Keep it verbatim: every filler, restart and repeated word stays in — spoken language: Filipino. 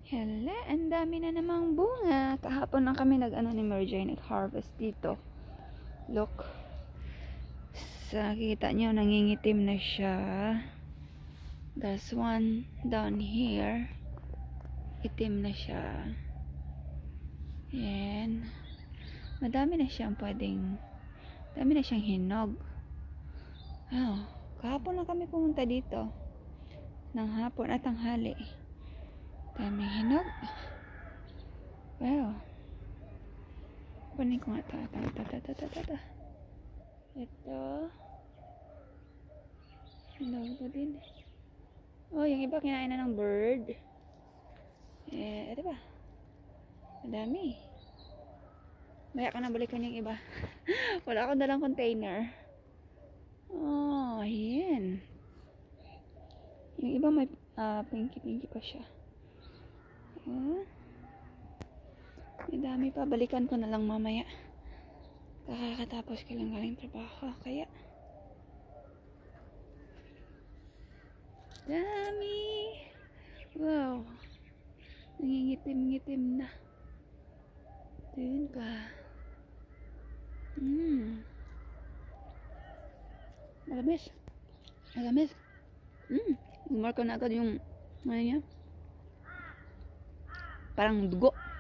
Hala, ang dami na namang bunga. Kahapon lang kami nag-ano ni Merjoy, nag-harvest dito. Look. Sa kita nyo, nangingitim na siya. There's one down here. Itim na siya. Yan. Madami na siyang pwedeng, dami na siyang hinog. Oh, kahapon lang kami pumunta dito. Ng hapon at tanghali. Daming hinog. Wow. Kunin ko nga ito. Ito, ito, ito, ito, ito, ito. Ito. Hinog ko din. Oh, yung iba kinain na ng bird. Eh, ito ba? Madami. Maya ka na balikan yung iba. Wala akong dalang container. Oh, ayan. Yung iba may uh, pinky-pinky pa siya. Ayan. May dami pa. Balikan ko na lang mamaya. Kakatapos ko lang galing trabaho. Kaya dami. Wow. Nangingitim-ngitim na. Doon pa. Hmm. Malamis. Malamis. Hmm. Umar ko na agad yung ano niya. Parang dugo.